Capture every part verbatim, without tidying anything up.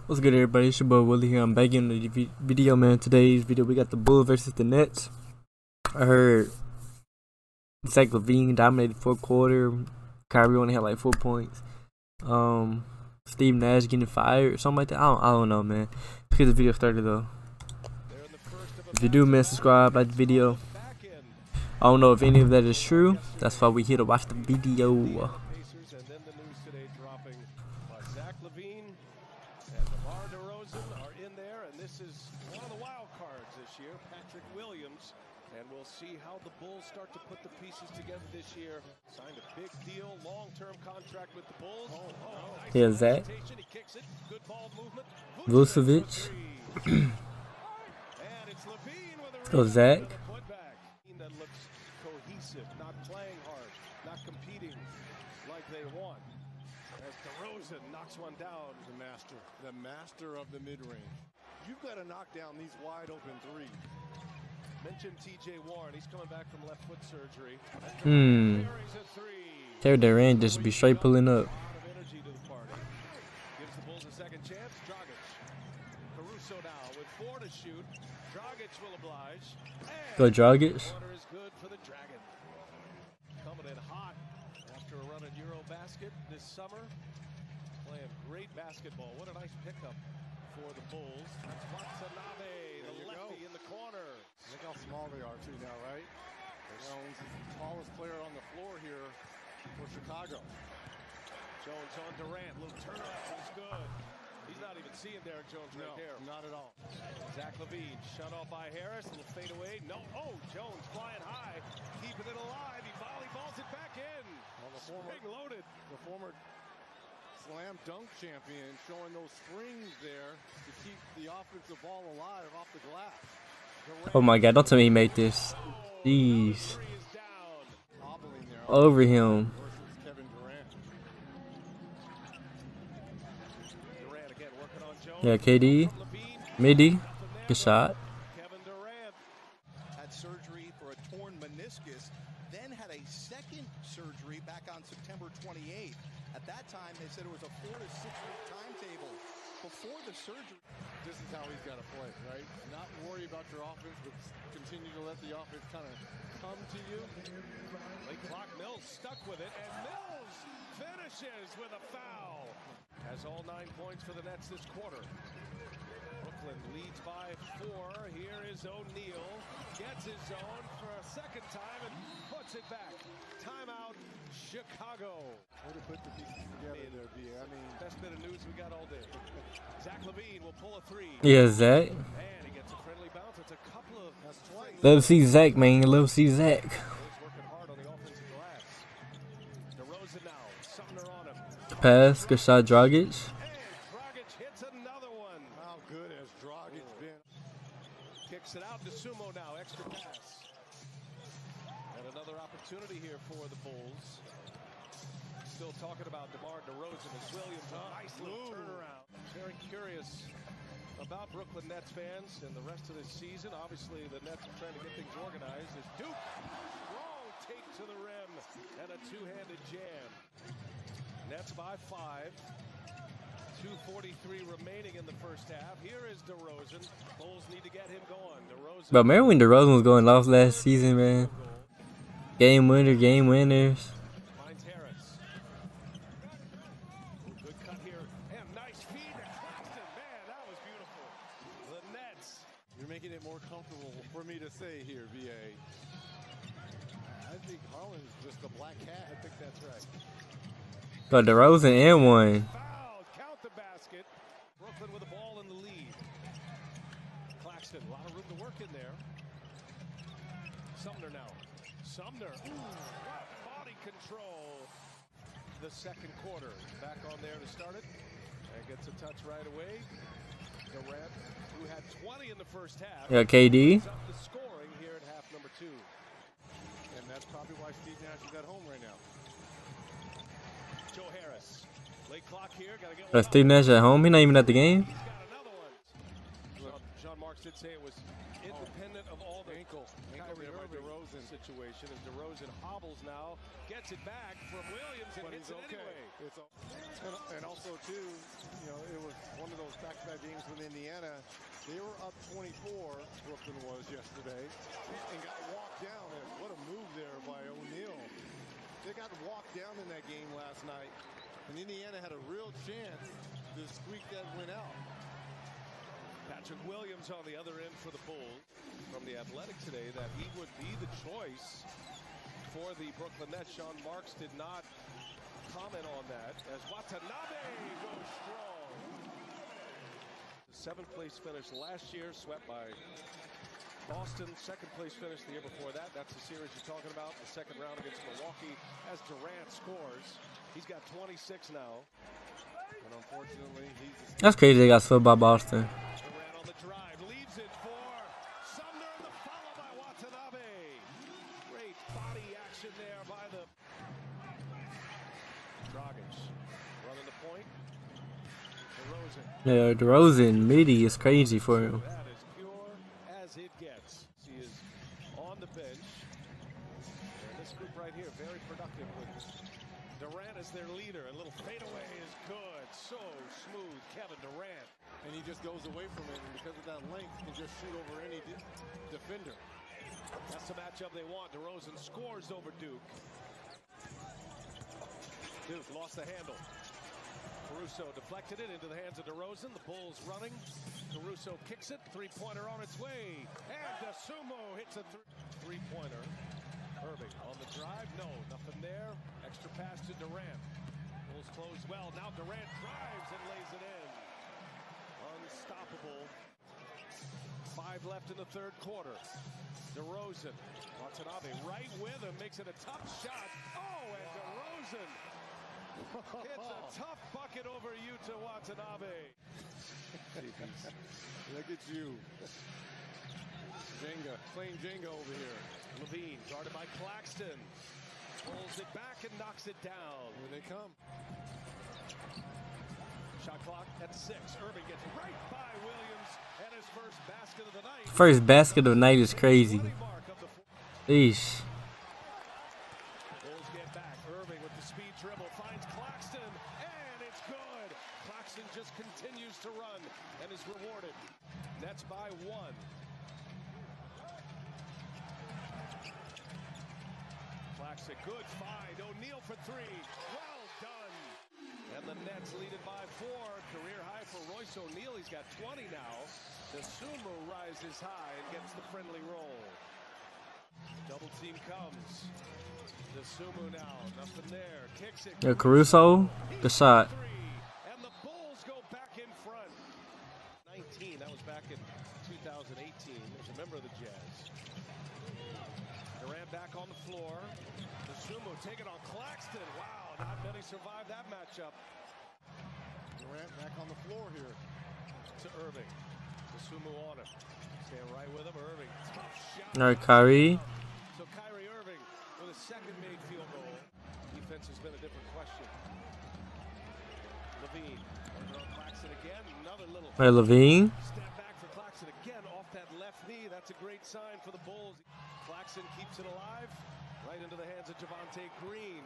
What's good, everybody? It's your boy Willie here. I'm back in the v video, man. Today's video, we got the Bulls versus the Nets. I heard Zach LaVine dominated fourth quarter. Kyrie only had like four points. Um, Steve Nash getting fired or something like that. I don't, I don't know, man. Let's get the video started though. If you do, man, subscribe, like the video. I don't know if any of that is true. That's why we're here to watch the video. Zach LaVine and DeMar DeRozan are in there, and this is one of the wild cards this year, Patrick Williams, and we'll see how the Bulls start to put the pieces together this year. Signed a big deal, long-term contract with the Bulls. Oh, oh, nice. Here's Zach. He kicks it. Good ball movement. Vucevic. And it's LaVine with a Let's go, Zach. putback. That looks cohesive, not playing hard, not competing like they want. As DeRozan knocks one down. The master, the master of the mid-range. You've got to knock down these wide-open threes. Mentioned T J Warren. He's coming back from left foot surgery. Hmm. Terry Durant just be straight pulling up. Energy to the party. Gives the Bulls a second chance. Dragic. Caruso now with four to shoot. Dragic will oblige. Go Dragic. Quarter is good for the Dragon. Coming in hot after a run at Eurobasket this summer. Playing great basketball. What a nice pickup for the Bulls. Watanabe, the lefty in the corner. Look how small they are too now, right? Jones is the tallest player on the floor here for Chicago. Jones on Durant. Little turnaround is good. He's not even seeing Derrick Jones right no, there. Not at all. Zach LaVine shut off by Harris. Little fade away. No. Oh, Jones flying high, keeping it alive. He volleyballs it back in. Well, the former, Spring loaded. The former slam dunk champion showing those springs there to keep the offensive ball alive off the glass. Durant. Oh my God! Don't tell me he made this. Jeez. Over him. Kevin Durant. Durant again working on Jones. Yeah, K D. Midi. Good shot. Kevin Durant had surgery for a torn meniscus, then had a second surgery back on September twenty-eighth. At that time, they said it was a four to six week timetable before the surgery. This is how he's got to play, right? Not worry about your offense, but continue to let the offense kind of come to you. Late clock, Mills stuck with it, and Mills finishes with a foul. Has all nine points for the Nets this quarter. Brooklyn leads by four. Here is O'Neal. Gets his zone for a second time and puts it back. Timeout, Chicago. Way to put the pieces together there, B. I mean, best bit of news we got all day. Zach LaVine will pull a three. Yeah, Zach. And he gets a friendly bounce. It's a couple of that's twice. Let's see Zach, man. Let's see Zach. Working hard on the offensive glass. DeRozan now. Sumner on him. Pass. Good shot, Dragic. And Dragic hits another one. How good has Dragic been? Kicks it out to Sumo now. Extra pass. And another opportunity here for the Bulls. Still talking about DeMar DeRozan as Williams. A nice little turnaround. Very curious about Brooklyn Nets fans and the rest of this season. Obviously, the Nets are trying to get things organized. As Duke, strong take to the rim and a two-handed jam. Nets by five. two forty-three remaining in the first half. Here is DeRozan. Bulls need to get him going. DeRozan. But remember when DeRozan was going off last season, man? Game winner, game winners. Finds Harris. Good cut here. And nice feed to Claxton. Man, that was beautiful. The Nets. You're making it more comfortable for me to say here, B A. I think Harlan's just a black cat. I think that's right. Got DeRozan and one. Foul. Count the basket. Brooklyn with the ball in the lead. Claxton, a lot of room to work in there. Sumner now. Sumner. Ooh, what body control. The second quarter. Back on there to start it. And gets a touch right away. Durant, who had twenty in the first half. Yeah, K D. Up the scoring here at half number two. And that's probably why Steve Nash is at home right now. Joe Harris. Late clock here. Gotta get That's Steve Nash at home. He not even at the game. He's got another one. Sean, Sean Marks did say it was independent of all the ankle, ankle Kyrie there by Irving DeRozan situation. As DeRozan hobbles now, gets it back from Williams and but hits he's it okay. anyway. It's, and, and also too, you know, it was one of those back-to-back games with Indiana. They were up twenty-four, Brooklyn was yesterday, and got walked down. And what a move there by O'Neal. They got walked down in that game last night, and Indiana had a real chance to squeak that win out. Patrick Williams on the other end for the Bulls. From The Athletic today that he would be the choice for the Brooklyn Nets. Sean Marks did not comment on that as Watanabe goes strong. Seventh place finish last year, swept by Boston. Second place finish the year before that. That's the series you're talking about. The second round against Milwaukee as Durant scores. He's got twenty-six now. And unfortunately, he's That's crazy they got swept by Boston. Durant on the drive, leaves it for Sumner, the follow by Watanabe. Great body action there by the Dragic. Running the point. DeRozan. Yeah, DeRozan midi is crazy for him. That is pure as it gets. He is on the bench. And this group right here, very productive with Durant as their leader. A little fadeaway is good. So smooth, Kevin Durant. and he just goes away from it, and because of that length, can just shoot over any de defender. That's the matchup they want. DeRozan scores over Duke. Duke lost the handle. Caruso deflected it into the hands of DeRozan. The Bulls running. Caruso kicks it. Three-pointer on its way. And DeSumo hits a th three-pointer. Irving on the drive. No, nothing there. Extra pass to Durant. Bulls close well. Now Durant drives and lays it in. Unstoppable. Five left in the third quarter. DeRozan. Watanabe right with him. Makes it a tough shot. Oh, and DeRozan. It's a tough bucket over Yuta Watanabe. Look at you. Jenga, playing Jenga over here. Levine guarded by Claxton. Pulls it back and knocks it down. Here they come. Shot clock at six. Irving gets right by Williams and his first basket of the night. First basket of the night is crazy. Eesh. Bulls get back. Irving with the speed dribble finds Claxton, and it's good. Claxton just continues to run and is rewarded. Nets by one. Claxton, good find. O'Neal for three. Well done. And the Nets lead it by four. Career high for Royce O'Neal. He's got twenty now. DeSumo rises high and gets the friendly roll. Double team comes. DeSumo now, nothing there. Kicks it. Yeah, Caruso, the shot. And the Bulls go back in front. nineteen, that was back in two thousand eighteen. As a member of the Jazz. Durant back on the floor. DeSumo taking on Claxton. Wow, not many survived that matchup. Durant back on the floor here. To Irving. DeSumo on him. Stand right with him. Irving. Tough shot. All right, Kyrie. So Kyrie Irving with a second made field goal. Defense has been a different question. Levine. Under on Claxton again. Another little Hey, Levine. step back for Claxton again off that left knee. That's a great sign for the Bulls. Claxton keeps it alive. Right into the hands of Javonte Green.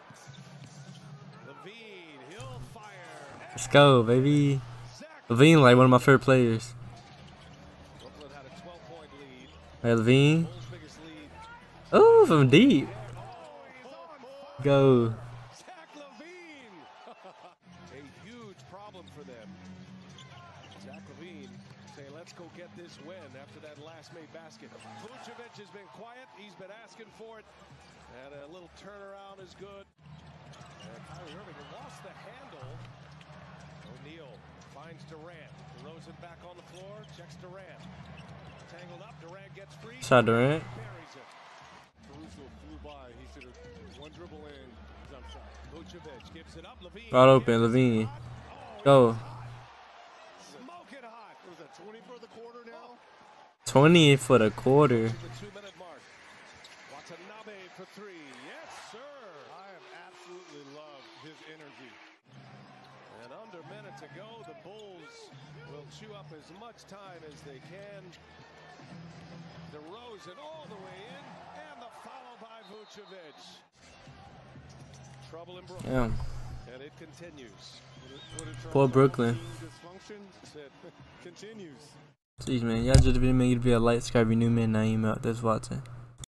Levine. He'll fire. Let's go, baby. Zach. Levine, like one of my favorite players. Brooklyn had a twelve point lead. Hey, Levine. Bulls' biggest lead. Oh, from deep. Oh, he's on fire. Go. Zach Levine. A huge problem for them. Zach Levine saying, let's go get this win after that last made basket. Vucevic has been quiet. He's been asking for it. And a little turnaround is good. And Kyrie Irving lost the handle. O'Neal finds Durant. DeRozan back on the floor. Checks Durant. Tangled up. Durant gets free. Shot Durant. Buries it. Caruso flew by. He should have one dribble in, jump shot. Vucevic gives it up. Levine. Wide open, Levine. Go. Smoking hot. Was that twenty for the quarter now? twenty for the quarter. The two-minute mark. Watanabe for three. Yes, sir. I have absolutely loved his energy. And under a minute to go, the Bulls will chew up as much time as they can. DeRozan all the way in, and the follow by Vucevic. Trouble in Brooklyn. Yeah. And it continues. Poor Brooklyn. Dysfunction continues. Jeez, man. Y'all just really make it be a light, subscribe, new man, Naeem out. That's watching.